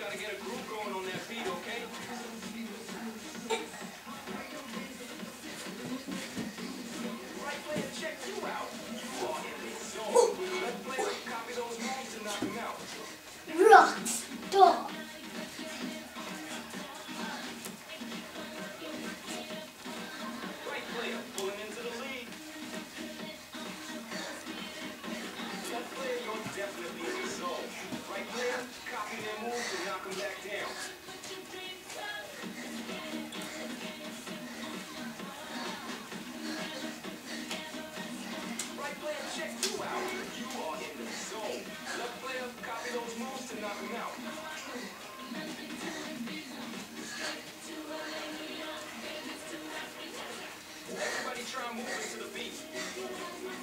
gotta get a groove going on that beat, okay? Right player, check you out. You are in the zone. Left player, copy those moves to knock him out. Rock Star. Right player, pulling into the lead. Left player, you're definitely in the zone. Right player, copy their moves to knock him back down. Right player, check you out. You are in the zone. Left player, copy those moves to knock him out. Everybody try moving to the beat.